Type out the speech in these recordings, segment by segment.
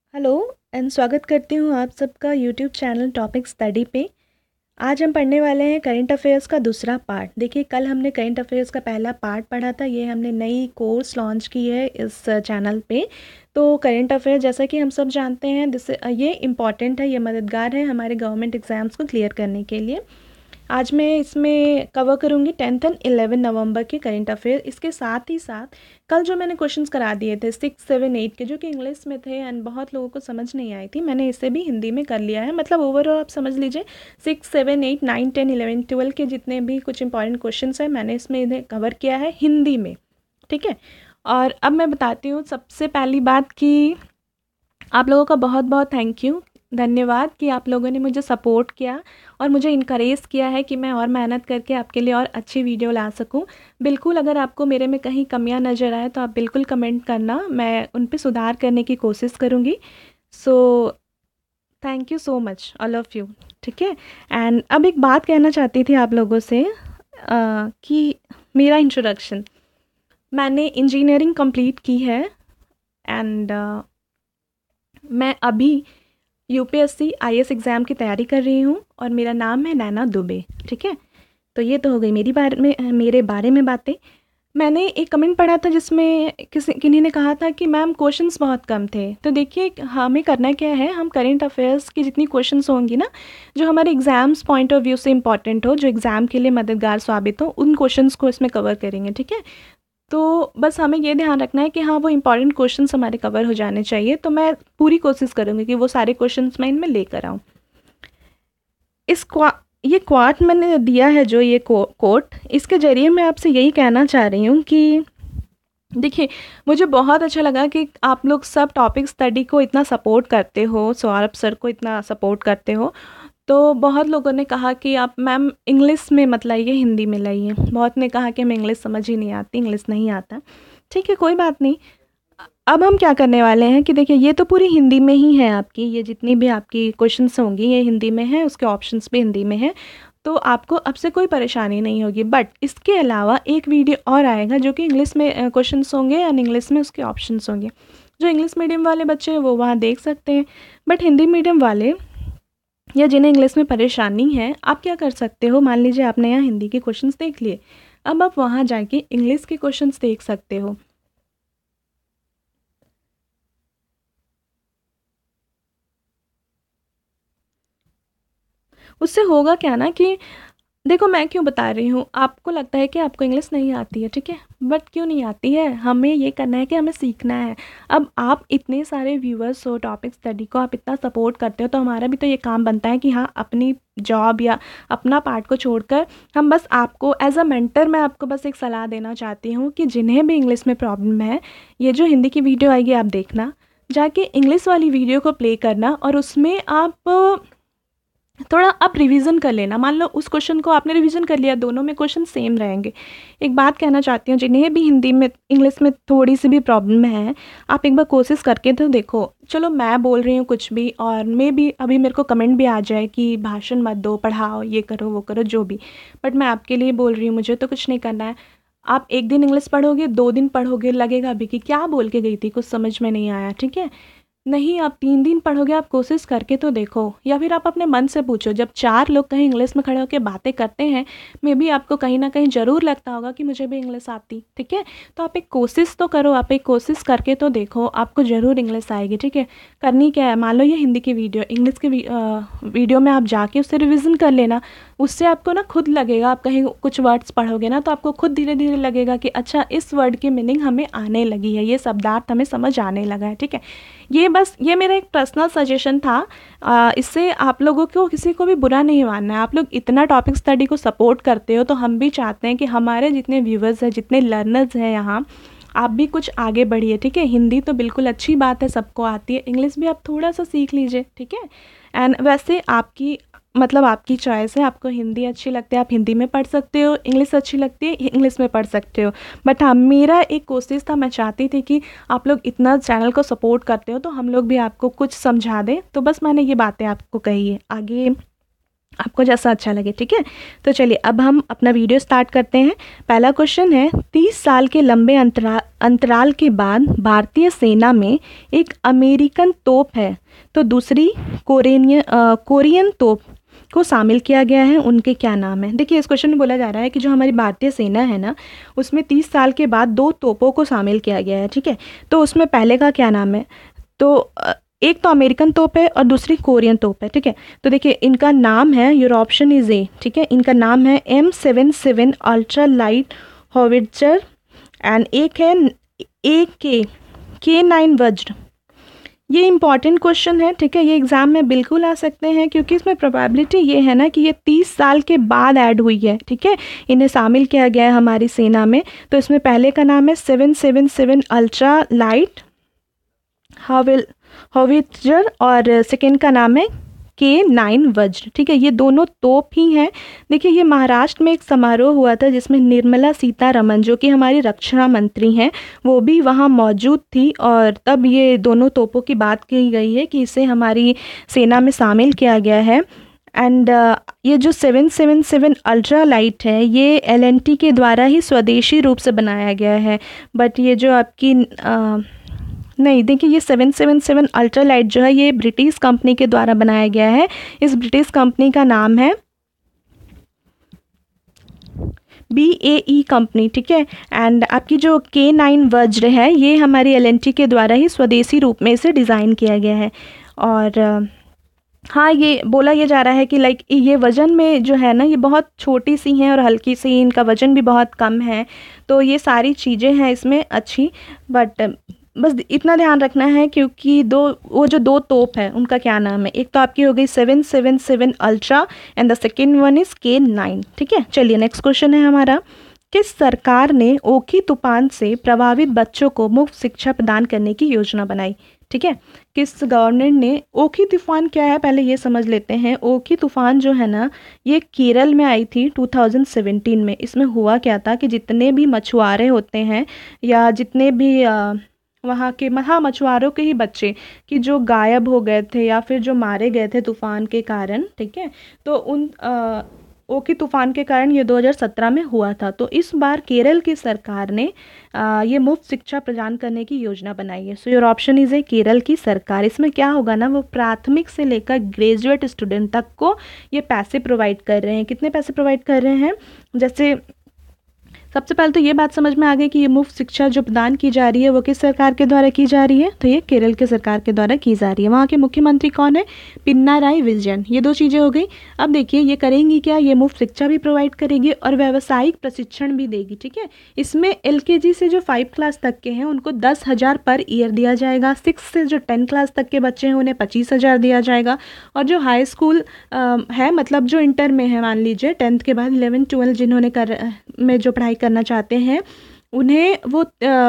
Hello and स्वागत करती हूँ आप सबका यूट्यूब चैनल टॉपिक स्टडी पे। आज हम पढ़ने वाले हैं करंट अफेयर्स का दूसरा पार्ट। देखिए, कल हमने करंट अफेयर्स का पहला पार्ट पढ़ा था। ये हमने नई कोर्स लॉन्च की है इस चैनल पे। तो करंट अफेयर, जैसा कि हम सब जानते हैं, ये इम्पॉर्टेंट है, ये मददगार है हमारे गवर्नमेंट एग्ज़ाम्स को क्लियर करने के लिए। आज मैं इसमें कवर करूँगी 10th एंड 11 नवंबर के करंट अफेयर। इसके साथ ही साथ कल जो मैंने क्वेश्चंस करा दिए थे 6, 7, 8 के, जो कि इंग्लिश में थे एंड बहुत लोगों को समझ नहीं आई थी, मैंने इसे भी हिंदी में कर लिया है। मतलब ओवरऑल आप समझ लीजिए 6, 7, 8, 9, 10, 11, 12 के जितने भी कुछ इंपॉर्टेंट क्वेश्चन हैं, मैंने इसमें इन्हें कवर किया है हिंदी में। ठीक है। और अब मैं बताती हूँ सबसे पहली बात कि आप लोगों का बहुत बहुत थैंक यू, धन्यवाद कि आप लोगों ने मुझे सपोर्ट किया और मुझे इनकरेज किया है कि मैं और मेहनत करके आपके लिए और अच्छी वीडियो ला सकूं। बिल्कुल, अगर आपको मेरे में कहीं कमियां नज़र आए तो आप बिल्कुल कमेंट करना, मैं उन पे सुधार करने की कोशिश करूंगी। So thank you so much all of you. ठीक है। एंड अब एक बात कहना चाहती थी आप लोगों से कि मेरा इंट्रोडक्शन, मैंने इंजीनियरिंग कंप्लीट की है एंड मैं अभी यूपीएससी आईएएस एग्ज़ाम की तैयारी कर रही हूँ और मेरा नाम है नैना दुबे। ठीक है। तो ये तो हो गई मेरे बारे में बातें। मैंने एक कमेंट पढ़ा था जिसमें किन्हीं ने कहा था कि मैम क्वेश्चंस बहुत कम थे। तो देखिए, हमें करना क्या है, हम करंट अफेयर्स की जितनी क्वेश्चंस होंगी ना, जो हमारे एग्ज़ाम्स पॉइंट ऑफ व्यू से इंपॉर्टेंट हो, जो एग्ज़ाम के लिए मददगार साबित हो, उन क्वेश्चंस को इसमें कवर करेंगे। ठीक है। तो बस हमें ये ध्यान रखना है कि हाँ, वो इंपॉर्टेंट क्वेश्चंस हमारे कवर हो जाने चाहिए। तो मैं पूरी कोशिश करूँगी कि वो सारे क्वेश्चंस मैं इनमें लेकर आऊँ। ये क्वाट मैंने दिया है, जो ये कोट, इसके ज़रिए मैं आपसे यही कहना चाह रही हूँ कि देखिए, मुझे बहुत अच्छा लगा कि आप लोग सब टॉपिक स्टडी को इतना सपोर्ट करते हो, सौरभ सर को इतना सपोर्ट करते हो। तो बहुत लोगों ने कहा कि आप मैम इंग्लिश में मत लाइए, हिंदी में लाइए। बहुत ने कहा कि हमें इंग्लिश समझ ही नहीं आती, इंग्लिश नहीं आता। ठीक है, कोई बात नहीं। अब हम क्या करने वाले हैं कि देखिए, ये तो पूरी हिंदी में ही है आपकी, ये जितनी भी आपकी क्वेश्चंस होंगी ये हिंदी में है, उसके ऑप्शंस भी हिंदी में हैं। तो आपको अब से कोई परेशानी नहीं होगी। बट इसके अलावा एक वीडियो और आएगा जो कि इंग्लिश में क्वेश्चंस होंगे एंड इंग्लिश में उसके ऑप्शंस होंगे। जो इंग्लिश मीडियम वाले बच्चे हैं वो वहाँ देख सकते हैं। बट हिंदी मीडियम वाले या जिन्हें इंग्लिश में परेशानी है, आप क्या कर सकते हो, मान लीजिए आपने यहाँ हिंदी के क्वेश्चंस देख लिए, अब आप वहाँ जाके इंग्लिश के क्वेश्चंस देख सकते हो। उससे होगा क्या ना कि देखो, मैं क्यों बता रही हूँ, आपको लगता है कि आपको इंग्लिश नहीं आती है, ठीक है, बट क्यों नहीं आती है, हमें ये करना है कि हमें सीखना है। अब आप इतने सारे व्यूअर्स हो, टॉपिक स्टडी को आप इतना सपोर्ट करते हो, तो हमारा भी तो ये काम बनता है कि हाँ, अपनी जॉब या अपना पार्ट को छोड़कर हम बस आपको एज अ मेंटर, मैं आपको बस एक सलाह देना चाहती हूँ कि जिन्हें भी इंग्लिश में प्रॉब्लम है, ये जो हिंदी की वीडियो आएगी आप देखना, जाके इंग्लिश वाली वीडियो को प्ले करना और उसमें आप थोड़ा आप रिवीजन कर लेना। मान लो उस क्वेश्चन को आपने रिवीजन कर लिया, दोनों में क्वेश्चन सेम रहेंगे। एक बात कहना चाहती हूँ, जिन्हें भी हिंदी में इंग्लिश में थोड़ी सी भी प्रॉब्लम है, आप एक बार कोशिश करके तो देखो। चलो, मैं बोल रही हूँ कुछ भी और मे भी अभी मेरे को कमेंट भी आ जाए कि भाषण मत दो, पढ़ाओ, ये करो वो करो, जो भी, बट मैं आपके लिए बोल रही हूँ, मुझे तो कुछ नहीं करना है। आप एक दिन इंग्लिश पढ़ोगे, 2 दिन पढ़ोगे, लगेगा अभी कि क्या बोल के गई थी, कुछ समझ में नहीं आया, ठीक है। नहीं, आप 3 दिन पढ़ोगे, आप कोशिश करके तो देखो, या फिर आप अपने मन से पूछो। जब 4 लोग कहीं इंग्लिश में खड़े होकर बातें करते हैं, मे बी आपको कहीं ना कहीं ज़रूर लगता होगा कि मुझे भी इंग्लिश आती, ठीक है। तो आप एक कोशिश तो करो, आप एक कोशिश करके तो देखो, आपको ज़रूर इंग्लिश आएगी, ठीक है। करनी क्या है, मान लो ये हिंदी की वीडियो, इंग्लिश की वीडियो में आप जाके उससे रिविज़न कर लेना। उससे आपको ना खुद लगेगा, आप कहीं कुछ वर्ड्स पढ़ोगे ना, तो आपको खुद धीरे धीरे लगेगा कि अच्छा, इस वर्ड की मीनिंग हमें आने लगी है, ये शब्दार्थ हमें समझ आने लगा है, ठीक है। ये मेरा एक पर्सनल सजेशन था। इससे आप लोगों को किसी को भी बुरा नहीं मानना है। आप लोग इतना टॉपिक स्टडी को सपोर्ट करते हो, तो हम भी चाहते हैं कि हमारे जितने व्यूवर्स हैं, जितने लर्नर्स हैं यहाँ, आप भी कुछ आगे बढ़िए, ठीक है। हिंदी तो बिल्कुल अच्छी बात है, सबको आती है, इंग्लिश भी आप थोड़ा सा सीख लीजिए, ठीक है। एंड वैसे आपकी, मतलब आपकी चॉइस है, आपको हिंदी अच्छी लगती है आप हिंदी में पढ़ सकते हो, इंग्लिश अच्छी लगती है इंग्लिश में पढ़ सकते हो। बट हाँ, मेरा एक कोशिश था, मैं चाहती थी कि आप लोग इतना चैनल को सपोर्ट करते हो तो हम लोग भी आपको कुछ समझा दें। तो बस मैंने ये बातें आपको कही है। आगे आपको जैसा अच्छा लगे, ठीक है। तो चलिए अब हम अपना वीडियो स्टार्ट करते हैं। पहला क्वेश्चन है, 30 साल के लंबे अंतराल के बाद भारतीय सेना में एक अमेरिकन तोप है तो दूसरी कोरियन तोप को शामिल किया गया है, उनके क्या नाम है। देखिए इस क्वेश्चन में बोला जा रहा है कि जो हमारी भारतीय सेना है ना, उसमें 30 साल के बाद 2 तोपों को शामिल किया गया है, ठीक है। तो उसमें पहले का क्या नाम है, तो एक तो अमेरिकन तोप है और दूसरी कोरियन तोप है, ठीक है। तो देखिए इनका नाम है, योर ऑप्शन इज ए, ठीक है। इनका नाम है M77 ultra light howitzer and एक है K9 वज्र। ये इंपॉर्टेंट क्वेश्चन है, ठीक है। ये एग्ज़ाम में बिल्कुल आ सकते हैं क्योंकि इसमें प्रोबेबिलिटी ये है ना कि ये 30 साल के बाद ऐड हुई है, ठीक है। इन्हें शामिल किया गया है हमारी सेना में। तो इसमें पहले का नाम है 777 अल्ट्रा लाइट हॉविट्जर और सेकेंड का नाम है K9 वज्र, ठीक है। ये दोनों तोप ही हैं। देखिए ये महाराष्ट्र में एक समारोह हुआ था जिसमें निर्मला सीतारमण जो कि हमारी रक्षा मंत्री हैं, वो भी वहाँ मौजूद थी और तब ये दोनों तोपों की बात की गई है कि इसे हमारी सेना में शामिल किया गया है। एंड ये जो 777 अल्ट्रा लाइट है ये L&T के द्वारा ही स्वदेशी रूप से बनाया गया है। बट ये जो आपकी नहीं, देखिए ये 777 अल्ट्रा लाइट जो है ये ब्रिटिश कंपनी के द्वारा बनाया गया है। इस ब्रिटिश कंपनी का नाम है BAE कंपनी, ठीक है। एंड आपकी जो K9 वज्र है ये हमारी L&T के द्वारा ही स्वदेशी रूप में इसे डिज़ाइन किया गया है। और हाँ, ये बोला ये जा रहा है कि लाइक ये वज़न में जो है ना ये बहुत छोटी सी हैं और हल्की सी, इनका वज़न भी बहुत कम है। तो ये सारी चीज़ें हैं इसमें अच्छी, बट बस इतना ध्यान रखना है क्योंकि वो जो 2 तोप है उनका क्या नाम है। एक तो आपकी हो गई 777 ultra and the second one is K9, ठीक है। चलिए नेक्स्ट क्वेश्चन है हमारा, किस सरकार ने ओखी तूफान से प्रभावित बच्चों को मुफ्त शिक्षा प्रदान करने की योजना बनाई, ठीक है। किस गवर्नमेंट ने, ओखी तूफान क्या है पहले ये समझ लेते हैं। ओखी तूफान जो है ना ये केरल में आई थी 2017 में। इसमें हुआ क्या था कि जितने भी मछुआरे होते हैं या जितने भी वहाँ के मछुआरों के ही बच्चे कि जो गायब हो गए थे या फिर जो मारे गए थे तूफ़ान के कारण, ठीक है। तो उन ओखी तूफ़ान के कारण ये 2017 में हुआ था। तो इस बार केरल की सरकार ने ये मुफ्त शिक्षा प्रदान करने की योजना बनाई है। So your option is A Kerala की सरकार। इसमें क्या होगा ना, वो प्राथमिक से लेकर ग्रेजुएट स्टूडेंट तक को ये पैसे प्रोवाइड कर रहे हैं। कितने पैसे प्रोवाइड कर रहे हैं, जैसे सबसे पहले तो ये बात समझ में आ गई कि ये मुफ्त शिक्षा जो प्रदान की जा रही है वो किस सरकार के द्वारा की जा रही है, तो ये केरल के सरकार के द्वारा की जा रही है। वहाँ के मुख्यमंत्री कौन है, पिनाराई विजयन। ये 2 चीज़ें हो गई। अब देखिए ये करेंगी क्या, ये मुफ्त शिक्षा भी प्रोवाइड करेगी और व्यावसायिक प्रशिक्षण भी देगी, ठीक है। इसमें LKG से जो 5 क्लास तक के हैं उनको 10,000 पर ईयर दिया जाएगा। 6 से जो 10 क्लास तक के बच्चे हैं उन्हें 25,000 दिया जाएगा। और जो हाई स्कूल है, मतलब जो इंटर में है, मान लीजिए 10th के बाद 11 12 जिन्होंने में जो पढ़ाई करना चाहते हैं उन्हें वो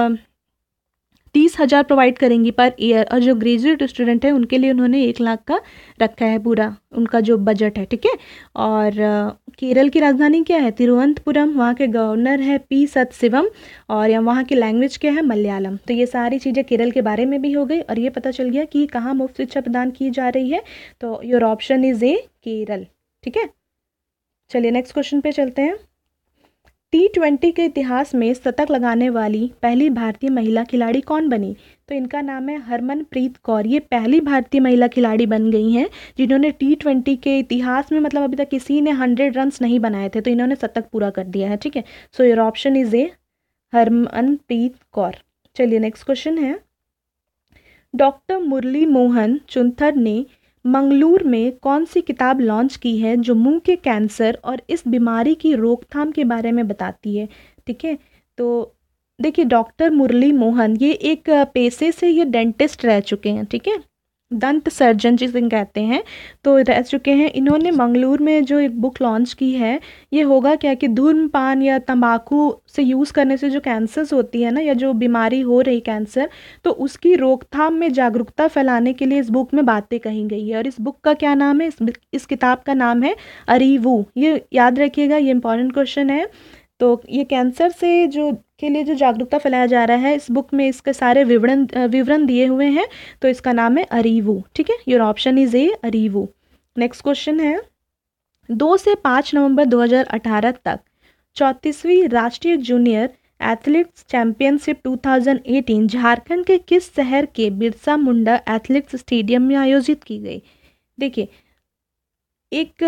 30,000 प्रोवाइड करेंगी पर ईयर। और जो ग्रेजुएट स्टूडेंट है उनके लिए उन्होंने 1 लाख का रखा है पूरा उनका जो बजट है, ठीक है। और केरल की राजधानी क्या है, तिरुवनंतपुरम। वहाँ के गवर्नर है P सतशिवम और वहाँ की लैंग्वेज क्या है, मलयालम। तो ये सारी चीज़ें केरल के बारे में भी हो गई और ये पता चल गया कि कहाँ मुफ्त शिक्षा प्रदान की जा रही है। तो your option is A Kerala, ठीक है। चलिए नेक्स्ट क्वेश्चन पे चलते हैं। T20 के इतिहास में शतक लगाने वाली पहली भारतीय महिला खिलाड़ी कौन बनी, तो इनका नाम है हरमनप्रीत कौर। ये पहली भारतीय महिला खिलाड़ी बन गई हैं जिन्होंने T20 के इतिहास में, मतलब अभी तक किसी ने 100 रन्स नहीं बनाए थे, तो इन्होंने शतक पूरा कर दिया है, ठीक है। So your option is A Harmanpreet Kaur. चलिए नेक्स्ट क्वेश्चन है, डॉक्टर मुरली मोहन चुंथर ने मंगलूर में कौन सी किताब लॉन्च की है जो मुंह के कैंसर और इस बीमारी की रोकथाम के बारे में बताती है, ठीक है। तो देखिए डॉक्टर मुरली मोहन ये एक पेशे से ये डेंटिस्ट रह चुके हैं, ठीक है, दंत सर्जन जिसे कहते हैं, तो रह चुके हैं। इन्होंने मंगलूर में जो एक बुक लॉन्च की है, ये होगा क्या कि धूम्रपान या तंबाकू से यूज़ करने से जो कैंसर्स होती है ना, या जो बीमारी हो रही कैंसर, तो उसकी रोकथाम में जागरूकता फैलाने के लिए इस बुक में बातें कही गई है। और इस बुक का क्या नाम है, इस किताब का नाम है अरीवू। ये याद रखिएगा, ये इंपॉर्टेंट क्वेश्चन है। तो ये कैंसर से जो के लिए जो जागरूकता फैलाया जा रहा है, इस बुक में इसके सारे विवरण दिए हुए हैं। तो इसका नाम है अरीवू, ठीक है। Your option is A Arivu. Next question है, 2 से 5 नवंबर 2018 तक 34वीं राष्ट्रीय जूनियर एथलेटिक्स चैंपियनशिप 2018 झारखंड के किस शहर के बिरसा मुंडा एथलेटिक्स स्टेडियम में आयोजित की गई? देखिए, एक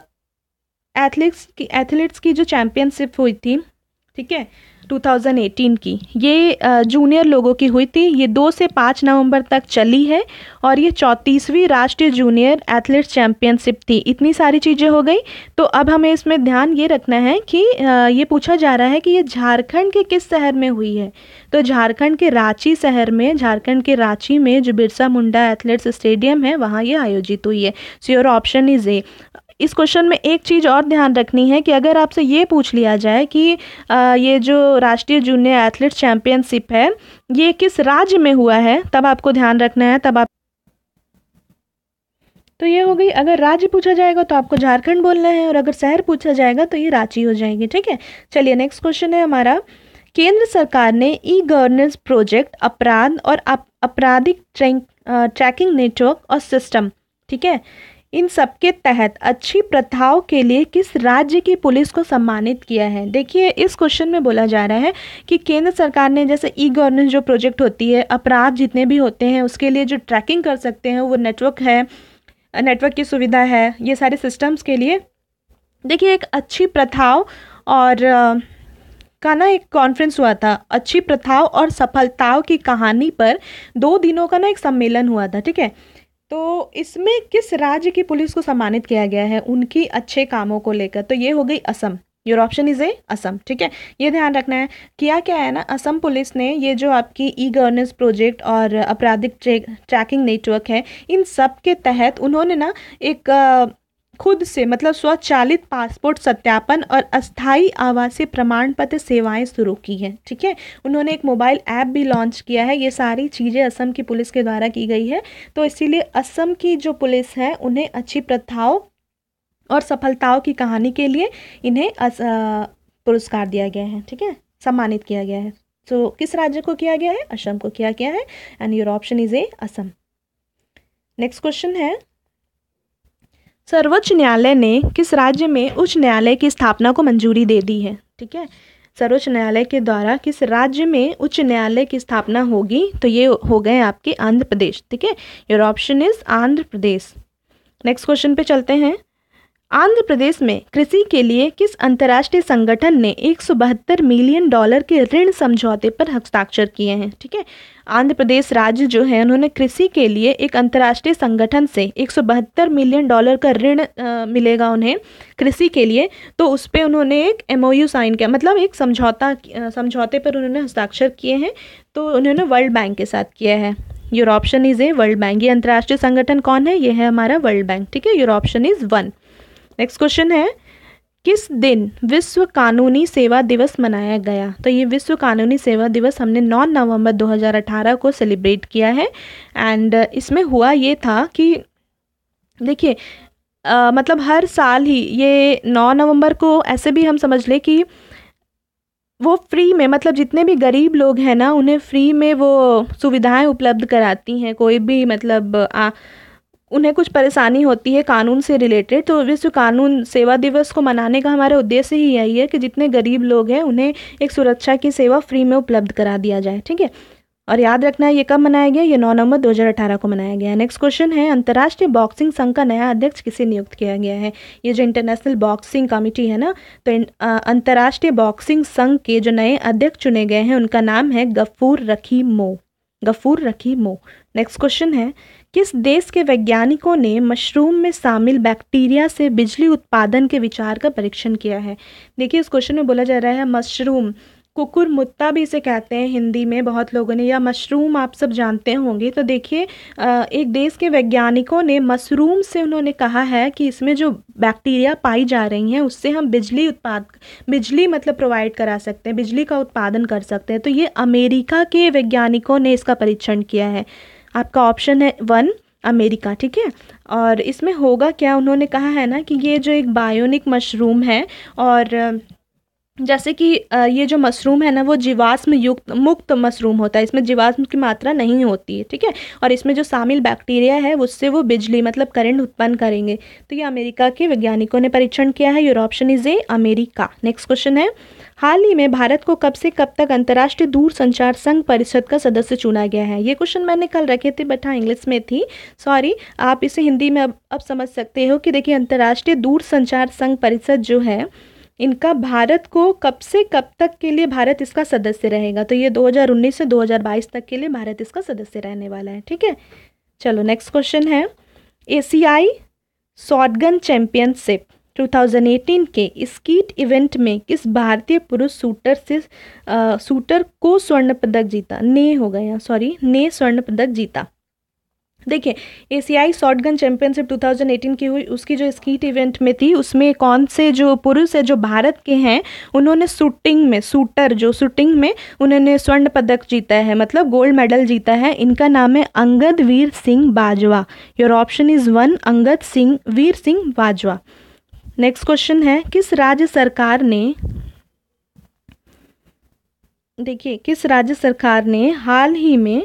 एथलीट्स की जो चैंपियनशिप हुई थी, ठीक है, 2018 की, ये जूनियर लोगों की हुई थी। ये 2 से 5 नवंबर तक चली है और ये 34वीं राष्ट्रीय जूनियर एथलेट्स चैंपियनशिप थी। इतनी सारी चीज़ें हो गई। तो अब हमें इसमें ध्यान ये रखना है कि ये पूछा जा रहा है कि ये झारखंड के किस शहर में हुई है। तो झारखंड के रांची शहर में, झारखंड के रांची में जो बिरसा मुंडा एथलेट्स स्टेडियम है, वहाँ ये आयोजित हुई है। So your option is A. इस क्वेश्चन में एक चीज़ और ध्यान रखनी है कि अगर आपसे ये पूछ लिया जाए कि ये जो राष्ट्रीय जूनियर एथलेट्स चैंपियनशिप है, ये किस राज्य में हुआ है, तब आपको ध्यान रखना है। तब आप, तो ये हो गई। अगर राज्य पूछा जाएगा तो आपको झारखंड बोलना है, और अगर शहर पूछा जाएगा तो ये रांची हो जाएगी। ठीक है, चलिए नेक्स्ट क्वेश्चन है हमारा। केंद्र सरकार ने ई गवर्नेंस प्रोजेक्ट, अपराध और आपराधिक ट्रैकिंग नेटवर्क और सिस्टम, ठीक है, इन सबके तहत अच्छी प्रथाओं के लिए किस राज्य की पुलिस को सम्मानित किया है? देखिए, इस क्वेश्चन में बोला जा रहा है कि केंद्र सरकार ने, जैसे ई गवर्नेंस जो प्रोजेक्ट होती है, अपराध जितने भी होते हैं उसके लिए जो ट्रैकिंग कर सकते हैं, वो नेटवर्क है, नेटवर्क की सुविधा है, ये सारे सिस्टम्स के लिए। देखिए, एक अच्छी प्रथाओं और का ना एक कॉन्फ्रेंस हुआ था, अच्छी प्रथाओं और सफलताओं की कहानी पर 2 दिनों का ना एक सम्मेलन हुआ था। ठीक है, तो इसमें किस राज्य की पुलिस को सम्मानित किया गया है उनकी अच्छे कामों को लेकर? तो ये हो गई Assam. Your option is A Assam. ठीक है, ये ध्यान रखना है। किया क्या है ना, असम पुलिस ने ये जो आपकी ई गवर्नेंस प्रोजेक्ट और आपराधिक ट्रैकिंग नेटवर्क है, इन सब के तहत उन्होंने ना एक खुद से, मतलब स्वचालित पासपोर्ट सत्यापन और अस्थायी आवासीय प्रमाण पत्र सेवाएं शुरू की हैं। ठीक है, उन्होंने एक मोबाइल ऐप भी लॉन्च किया है। ये सारी चीज़ें असम की पुलिस के द्वारा की गई है। तो इसीलिए असम की जो पुलिस है, उन्हें अच्छी प्रथाओं और सफलताओं की कहानी के लिए इन्हें पुरस्कार दिया गया है। ठीक है, सम्मानित किया गया है। तो किस राज्य को किया गया है? असम को किया गया है, and your option is A Assam. Next question है, सर्वोच्च न्यायालय ने किस राज्य में उच्च न्यायालय की स्थापना को मंजूरी दे दी है? ठीक है, सर्वोच्च न्यायालय के द्वारा किस राज्य में उच्च न्यायालय की स्थापना होगी? तो ये हो गए आपके आंध्र प्रदेश। ठीक है, your option is Andhra Pradesh. Next question पे चलते हैं। आंध्र प्रदेश में कृषि के लिए किस अंतर्राष्ट्रीय संगठन ने $172 मिलियन के ऋण समझौते पर हस्ताक्षर किए हैं? ठीक है, आंध्र प्रदेश राज्य जो है, उन्होंने कृषि के लिए एक अंतर्राष्ट्रीय संगठन से $172 मिलियन का ऋण मिलेगा उन्हें कृषि के लिए। तो उस पर उन्होंने एक MOU साइन किया, मतलब एक समझौते पर उन्होंने हस्ताक्षर किए हैं। तो उन्होंने वर्ल्ड बैंक के साथ किया है। Your option is A World Bank. ये अंतर्राष्ट्रीय संगठन कौन है? ये है हमारा वर्ल्ड बैंक। ठीक है, योर ऑप्शन इज 1। नेक्स्ट क्वेश्चन है, किस दिन विश्व कानूनी सेवा दिवस मनाया गया? तो ये विश्व कानूनी सेवा दिवस हमने 9 नवंबर 2018 को सेलिब्रेट किया है। एंड इसमें हुआ ये था कि देखिए, मतलब हर साल ही ये 9 नवंबर को ऐसे भी हम समझ लें कि वो फ्री में, मतलब जितने भी गरीब लोग हैं ना, उन्हें फ्री में वो सुविधाएं उपलब्ध कराती हैं। कोई भी मतलब उन्हें कुछ परेशानी होती है कानून से रिलेटेड, तो विश्व कानून सेवा दिवस को मनाने का हमारा उद्देश्य ही यही है कि जितने गरीब लोग हैं उन्हें एक सुरक्षा की सेवा फ्री में उपलब्ध करा दिया जाए। ठीक है, और याद रखना है ये कब मनाया गया? ये 9 नवंबर 2018 को मनाया गया है। नेक्स्ट क्वेश्चन है, अंतर्राष्ट्रीय बॉक्सिंग संघ का नया अध्यक्ष किसे नियुक्त किया गया है? ये जो इंटरनेशनल बॉक्सिंग कमेटी है ना, तो अंतर्राष्ट्रीय बॉक्सिंग संघ के जो नए अध्यक्ष चुने गए हैं, उनका नाम है गफूर रखीम मो। गफूर रखीम मो। नेक्स्ट क्वेश्चन है, किस देश के वैज्ञानिकों ने मशरूम में शामिल बैक्टीरिया से बिजली उत्पादन के विचार का परीक्षण किया है? देखिए, इस क्वेश्चन में बोला जा रहा है मशरूम, कुकुरमुत्ता भी इसे कहते हैं हिंदी में बहुत लोगों ने, या मशरूम आप सब जानते होंगे। तो देखिए, एक देश के वैज्ञानिकों ने मशरूम से उन्होंने कहा है कि इसमें जो बैक्टीरिया पाई जा रही हैं उससे हम बिजली मतलब प्रोवाइड करा सकते हैं, बिजली का उत्पादन कर सकते हैं। तो ये अमेरिका के वैज्ञानिकों ने इसका परीक्षण किया है। आपका ऑप्शन है 1 अमेरिका। ठीक है, और इसमें होगा क्या, उन्होंने कहा है ना कि ये जो एक बायोनिक मशरूम है और जैसे कि ये जो मशरूम है ना वो जीवाश्म युक्त मुक्त मशरूम होता है, इसमें जीवाश्म की मात्रा नहीं होती है, ठीक है। और इसमें जो शामिल बैक्टीरिया है उससे वो बिजली मतलब करंट उत्पन्न करेंगे। तो ये अमेरिका के वैज्ञानिकों ने परीक्षण किया है। Your option is A America. Next question है, हाल ही में भारत को कब से कब तक अंतर्राष्ट्रीय दूरसंचार संघ परिषद का सदस्य चुना गया है? ये क्वेश्चन मैंने कल रखे थे बट हाँ इंग्लिश में थी, सॉरी। आप इसे हिंदी में अब समझ सकते हो कि देखिए अंतर्राष्ट्रीय दूरसंचार संघ परिषद जो है इनका भारत को कब से कब तक के लिए भारत इसका सदस्य रहेगा। तो ये 2019 से 2022 तक के लिए भारत इसका सदस्य रहने वाला है, ठीक है। चलो नेक्स्ट क्वेश्चन है, एशियाई शॉटगन चैंपियनशिप 2018 के स्कीट इवेंट में किस भारतीय पुरुष शूटर को स्वर्ण पदक जीता? ने स्वर्ण पदक जीता। देखिए एशियाई शॉटगन चैंपियनशिप 2018 की हुई, उसकी जो स्कीट इवेंट में थी उसमें कौन से जो पुरुष है जो भारत के हैं उन्होंने शूटिंग में उन्होंने स्वर्ण पदक जीता है, मतलब गोल्ड मेडल जीता है। इनका नाम है Angad Veer Singh Bajwa. Your option is 1 Angad Veer Singh Bajwa. Next question है, किस राज्य सरकार ने हाल ही में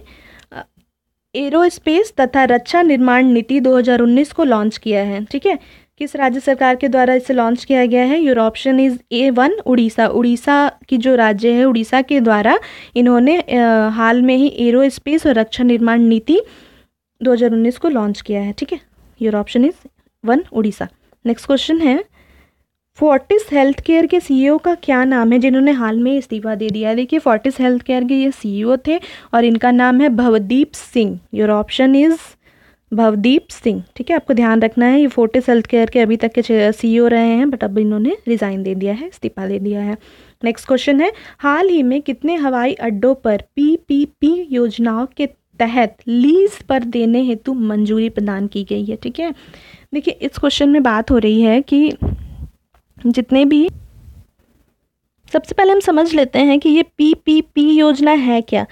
एरोस्पेस तथा रक्षा निर्माण नीति 2019 को लॉन्च किया है, ठीक है। किस राज्य सरकार के द्वारा इसे लॉन्च किया गया है? Your option is A1 Odisha. Odisha की जो राज्य है उड़ीसा के द्वारा इन्होंने हाल में ही एरोस्पेस और रक्षा निर्माण नीति 2019 को लॉन्च किया है, ठीक है। Your option is 1 Odisha. Next question है, फोर्टिस हेल्थ केयर के सीईओ का क्या नाम है जिन्होंने हाल में इस्तीफा दे दिया है? देखिए फोर्टिस हेल्थ केयर के ये सीईओ थे और इनका नाम है Bhavdeep Singh. Your option is Bhavdeep Singh, ठीक है। आपको ध्यान रखना है ये फोर्टिस हेल्थ केयर के अभी तक के सीईओ रहे हैं बट अब इन्होंने रिजाइन दे दिया है, इस्तीफा दे दिया है। नेक्स्ट क्वेश्चन है, हाल ही में कितने हवाई अड्डों पर PPP योजनाओं के तहत लीज पर देने हेतु मंजूरी प्रदान की गई है, ठीक है। देखिए इस क्वेश्चन में बात हो रही है कि जितने भी, सबसे पहले हम समझ लेते हैं कि ये PPP योजना है क्या।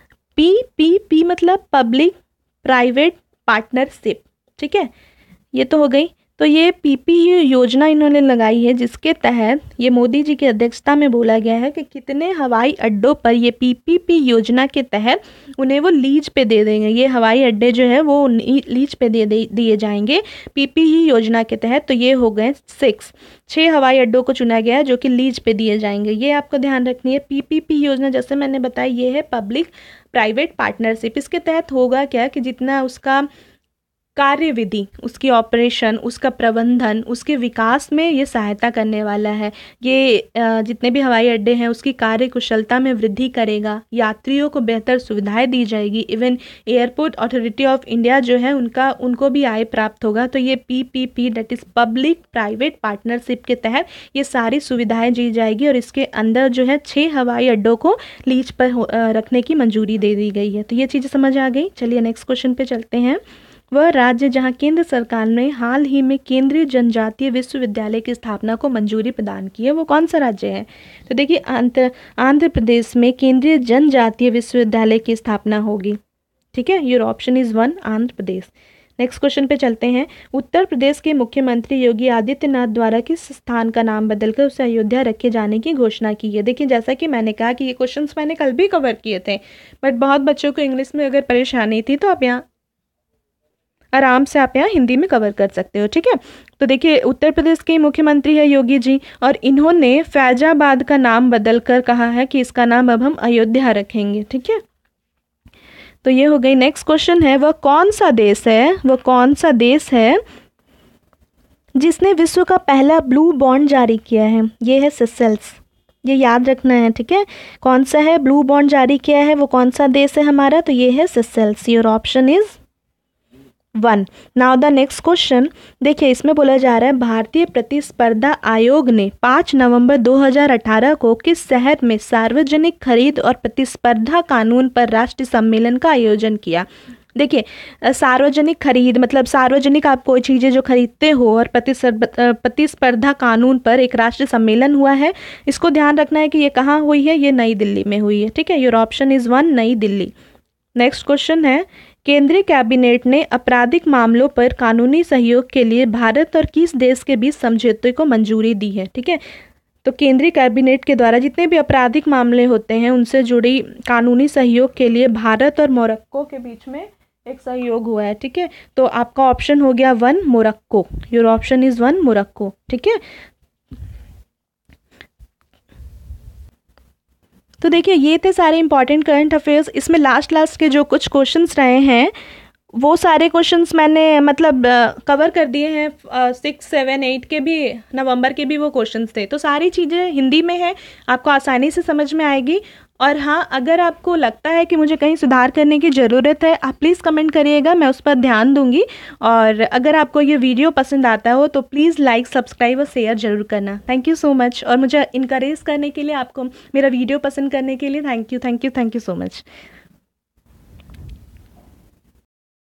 PPP मतलब पब्लिक प्राइवेट पार्टनरशिप, ठीक है। ये तो हो गई। तो ये PPP योजना इन्होंने लगाई है जिसके तहत ये मोदी जी की अध्यक्षता में बोला गया है कि कितने हवाई अड्डों पर ये PPP योजना के तहत उन्हें वो लीज पे दे देंगे। ये हवाई अड्डे जो है वो लीज पे दिए जाएंगे PPP योजना के तहत। तो ये हो गए 6 हवाई अड्डों को चुना गया है जो कि लीज पे दिए जाएंगे। ये आपको ध्यान रखनी है। PPP योजना जैसे मैंने बताया ये है पब्लिक प्राइवेट पार्टनरशिप। इसके तहत होगा क्या कि जितना उसका कार्यविधि, उसकी ऑपरेशन, उसका प्रबंधन, उसके विकास में ये सहायता करने वाला है। ये जितने भी हवाई अड्डे हैं उसकी कार्य कुशलता में वृद्धि करेगा, यात्रियों को बेहतर सुविधाएं दी जाएगी। Even airport authority of India जो है उनको भी आय प्राप्त होगा। तो ये PPP that is public private partnership के तहत ये सारी सुविधाएँ दी जाएगी और इसके अंदर जो है 6 हवाई अड्डों को लीज पर रखने की मंजूरी दे दी गई है। तो ये चीज़ें समझ आ गई। चलिए नेक्स्ट क्वेश्चन पे चलते हैं। वह राज्य जहां केंद्र सरकार ने हाल ही में केंद्रीय जनजातीय विश्वविद्यालय की स्थापना को मंजूरी प्रदान की है वो कौन सा राज्य है? तो देखिए आंध्र प्रदेश में केंद्रीय जनजातीय विश्वविद्यालय की स्थापना होगी, ठीक है। Your option is 1 Andhra Pradesh. Next question पे चलते हैं। उत्तर प्रदेश के मुख्यमंत्री योगी आदित्यनाथ द्वारा किस स्थान का नाम बदलकर उसे अयोध्या रखे जाने की घोषणा की है? देखिए जैसा कि मैंने कहा कि ये क्वेश्चंस मैंने कल भी कवर किए थे बट बहुत बच्चों को इंग्लिश में अगर परेशानी थी तो आप यहाँ आराम से आप यहाँ हिंदी में कवर कर सकते हो, ठीक है। तो देखिए उत्तर प्रदेश के मुख्यमंत्री है योगी जी और इन्होंने फैजाबाद का नाम बदलकर कहा है कि इसका नाम अब हम अयोध्या रखेंगे, ठीक है। तो ये हो गई। नेक्स्ट क्वेश्चन है, वह कौन सा देश है जिसने विश्व का पहला ब्लू बॉन्ड जारी किया है? ये है सेशेल्स। ये याद रखना है, ठीक है। कौन सा है ब्लू बॉन्ड जारी किया है, वो कौन सा देश है हमारा? तो ये है Seychelles. Your option is 1। Now the next question, देखिए इसमें बोला जा रहा है भारतीय प्रतिस्पर्धा आयोग ने 5 नवंबर 2018 को किस शहर में सार्वजनिक खरीद और प्रतिस्पर्धा कानून पर राष्ट्रीय सम्मेलन का आयोजन किया? देखिए सार्वजनिक खरीद मतलब सार्वजनिक आप कोई चीज़ें जो खरीदते हो और प्रतिस्पर्धा कानून पर एक राष्ट्रीय सम्मेलन हुआ है। इसको ध्यान रखना है कि ये कहाँ हुई है, ये नई दिल्ली में हुई है, ठीक है। योर ऑप्शन इज 1 नई दिल्ली। नेक्स्ट क्वेश्चन है, केंद्रीय कैबिनेट ने आपराधिक मामलों पर कानूनी सहयोग के लिए भारत और किस देश के बीच समझौते को मंजूरी दी है? ठीक है, तो केंद्रीय कैबिनेट के द्वारा जितने भी आपराधिक मामले होते हैं उनसे जुड़ी कानूनी सहयोग के लिए भारत और मोरक्को के बीच में एक सहयोग हुआ है, ठीक है। तो आपका ऑप्शन हो गया 1 Morocco, your option is 1 Morocco, ठीक है। तो देखिए ये थे सारे इंपॉर्टेंट करंट अफेयर्स। इसमें लास्ट के जो कुछ क्वेश्चंस रहे हैं वो सारे क्वेश्चंस मैंने मतलब कवर कर दिए हैं। 6, 7, 8 के भी, नवंबर के भी वो क्वेश्चंस थे। तो सारी चीज़ें हिंदी में है, आपको आसानी से समझ में आएगी। और हाँ, अगर आपको लगता है कि मुझे कहीं सुधार करने की ज़रूरत है, आप प्लीज़ कमेंट करिएगा, मैं उस पर ध्यान दूंगी। और अगर आपको ये वीडियो पसंद आता हो तो प्लीज़ लाइक, सब्सक्राइब और शेयर ज़रूर करना। Thank you so much. और मुझे इनकरेज करने के लिए, आपको मेरा वीडियो पसंद करने के लिए थैंक यू सो मच।